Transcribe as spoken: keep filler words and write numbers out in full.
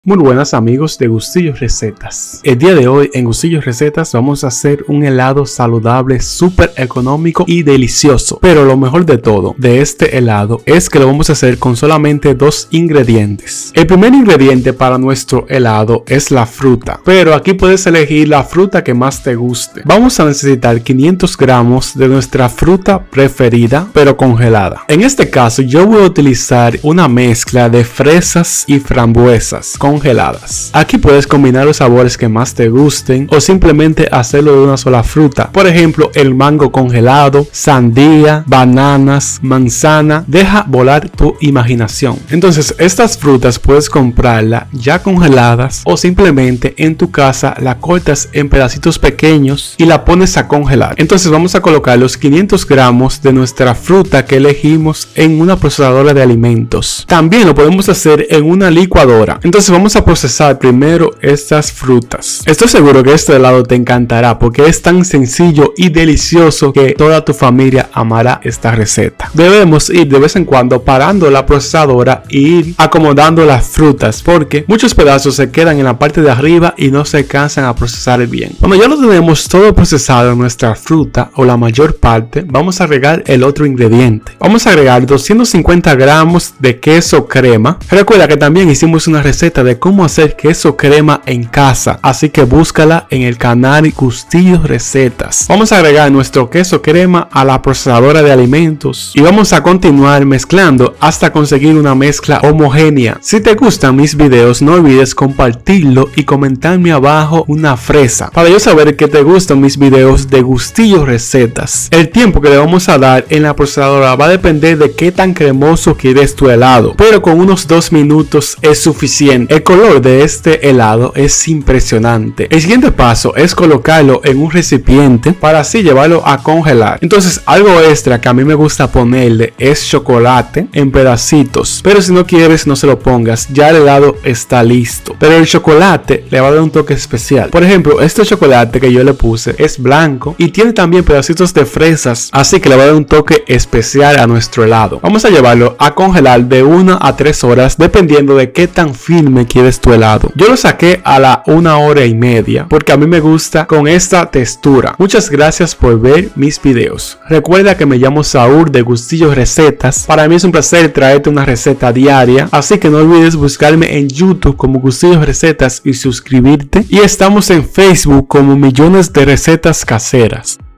Muy buenas amigos de Gustillos Recetas. El día de hoy en Gustillos Recetas vamos a hacer un helado saludable, súper económico y delicioso. Pero lo mejor de todo de este helado es que lo vamos a hacer con solamente dos ingredientes. El primer ingrediente para nuestro helado es la fruta, pero aquí puedes elegir la fruta que más te guste. Vamos a necesitar quinientos gramos de nuestra fruta preferida, pero congelada. En este caso yo voy a utilizar una mezcla de fresas y frambuesas congeladas. Aquí puedes combinar los sabores que más te gusten o simplemente hacerlo de una sola fruta. Por ejemplo, el mango congelado, sandía, bananas, manzana. Deja volar tu imaginación. Entonces, estas frutas puedes comprarlas ya congeladas o simplemente en tu casa la cortas en pedacitos pequeños y la pones a congelar. Entonces, vamos a colocar los quinientos gramos de nuestra fruta que elegimos en una procesadora de alimentos. También lo podemos hacer en una licuadora. Entonces, vamos Vamos a procesar primero estas frutas. Estoy seguro que este helado te encantará porque es tan sencillo y delicioso que toda tu familia amará esta receta. Debemos ir de vez en cuando parando la procesadora e ir acomodando las frutas porque muchos pedazos se quedan en la parte de arriba y no se alcanzan a procesar bien. Cuando ya lo tenemos todo procesado en nuestra fruta o la mayor parte, vamos a agregar el otro ingrediente. Vamos a agregar doscientos cincuenta gramos de queso crema. Recuerda que también hicimos una receta de cómo hacer queso crema en casa, así que búscala en el canal Gustillos Recetas. Vamos a agregar nuestro queso crema a la procesadora de alimentos y vamos a continuar mezclando hasta conseguir una mezcla homogénea. Si te gustan mis videos, no olvides compartirlo y comentarme abajo una fresa para yo saber que te gustan mis videos de Gustillos Recetas. El tiempo que le vamos a dar en la procesadora va a depender de qué tan cremoso quieres tu helado, pero con unos dos minutos es suficiente. El color de este helado es impresionante. El siguiente paso es colocarlo en un recipiente para así llevarlo a congelar. Entonces, algo extra que a mí me gusta ponerle es chocolate en pedacitos, pero si no quieres no se lo pongas, ya el helado está listo. Pero el chocolate le va a dar un toque especial. Por ejemplo, este chocolate que yo le puse es blanco y tiene también pedacitos de fresas, así que le va a dar un toque especial a nuestro helado. Vamos a llevarlo a congelar de una a tres horas dependiendo de qué tan firme quieres tu helado. Yo lo saqué a la una hora y media porque a mí me gusta con esta textura. Muchas gracias por ver mis videos. Recuerda que me llamo Saúl de Gustillos Recetas. Para mí es un placer traerte una receta diaria, así que no olvides buscarme en YouTube como Gustillos Recetas y suscribirte. Y estamos en Facebook como Millones de Recetas Caseras.